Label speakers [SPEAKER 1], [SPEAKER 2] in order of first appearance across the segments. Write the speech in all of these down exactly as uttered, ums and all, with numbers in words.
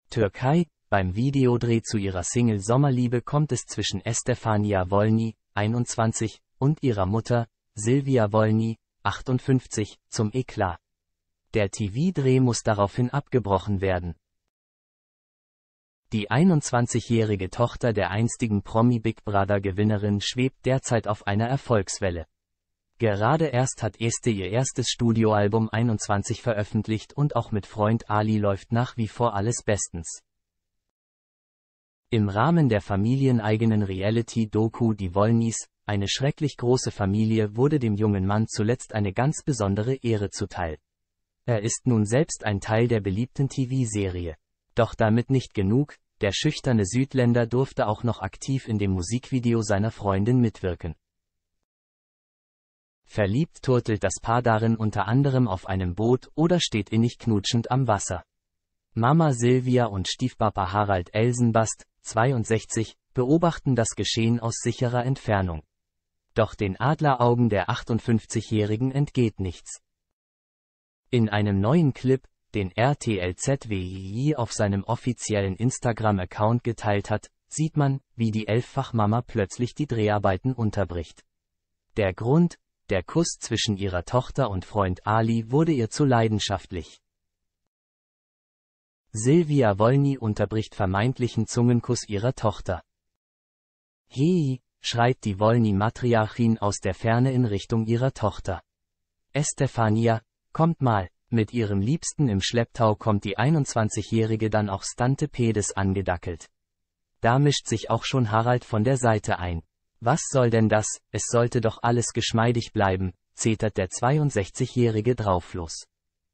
[SPEAKER 1] Türkei. Beim Videodreh zu ihrer Single Sommerliebe kommt es zwischen Estefania Wolny, einundzwanzig, und ihrer Mutter, Silvia Wolny, achtundfünfzig, zum Eklat. Der T V-Dreh muss daraufhin abgebrochen werden. Die einundzwanzigjährige Tochter der einstigen Promi-Big Brother-Gewinnerin schwebt derzeit auf einer Erfolgswelle. Gerade erst hat Este ihr erstes Studioalbum einundzwanzig veröffentlicht und auch mit Freund Ali läuft nach wie vor alles bestens. Im Rahmen der familieneigenen Reality-Doku Die Wolnys, eine schrecklich große Familie, wurde dem jungen Mann zuletzt eine ganz besondere Ehre zuteil. Er ist nun selbst ein Teil der beliebten T V-Serie. Doch damit nicht genug, der schüchterne Südländer durfte auch noch aktiv in dem Musikvideo seiner Freundin mitwirken. Verliebt turtelt das Paar darin unter anderem auf einem Boot oder steht innig knutschend am Wasser. Mama Silvia und Stiefpapa Harald Elsenbast, zweiundsechzig, beobachten das Geschehen aus sicherer Entfernung. Doch den Adleraugen der achtundfünfzigjährigen entgeht nichts. In einem neuen Clip, den R T L Z W I auf seinem offiziellen Instagram-Account geteilt hat, sieht man, wie die Elffachmama plötzlich die Dreharbeiten unterbricht. Der Grund: Der Kuss zwischen ihrer Tochter und Freund Ali wurde ihr zu leidenschaftlich. Silvia Wolny unterbricht vermeintlichen Zungenkuss ihrer Tochter. Hei, schreit die Wolny-Matriarchin aus der Ferne in Richtung ihrer Tochter. Estefania, kommt mal. Mit ihrem Liebsten im Schlepptau kommt die einundzwanzigjährige dann auch Stante Pedes angedackelt. Da mischt sich auch schon Harald von der Seite ein. Was soll denn das, es sollte doch alles geschmeidig bleiben, zetert der zweiundsechzigjährige drauflos.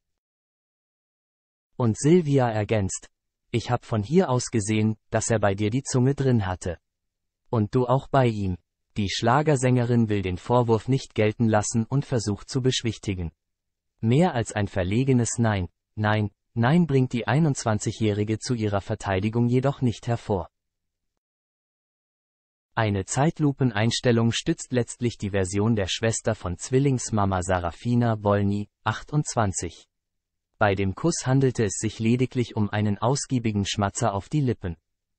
[SPEAKER 1] Und Silvia ergänzt: Ich hab von hier aus gesehen, dass er bei dir die Zunge drin hatte. Und du auch bei ihm. Die Schlagersängerin will den Vorwurf nicht gelten lassen und versucht zu beschwichtigen. Mehr als ein verlegenes Nein, nein, nein bringt die einundzwanzigjährige zu ihrer Verteidigung jedoch nicht hervor. Eine Zeitlupeneinstellung stützt letztlich die Version der Schwester von Zwillingsmama Sarafina Wolny, achtundzwanzig. Bei dem Kuss handelte es sich lediglich um einen ausgiebigen Schmatzer auf die Lippen.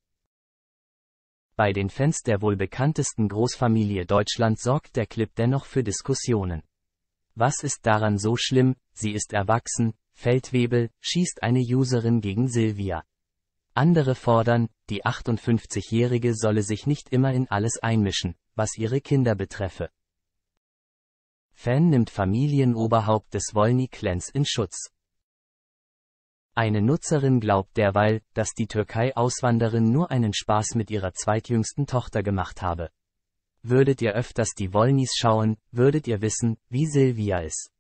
[SPEAKER 1] Bei den Fans der wohl bekanntesten Großfamilie Deutschland sorgt der Clip dennoch für Diskussionen. Was ist daran so schlimm, sie ist erwachsen, Feldwebel, schießt eine Userin gegen Silvia. Andere fordern, die achtundfünfzigjährige solle sich nicht immer in alles einmischen, was ihre Kinder betreffe. Fan nimmt Familienoberhaupt des Wolny-Clans in Schutz. Eine Nutzerin glaubt derweil, dass die Türkei-Auswanderin nur einen Spaß mit ihrer zweitjüngsten Tochter gemacht habe. Würdet ihr öfters die Wolnys schauen, würdet ihr wissen, wie Silvia ist.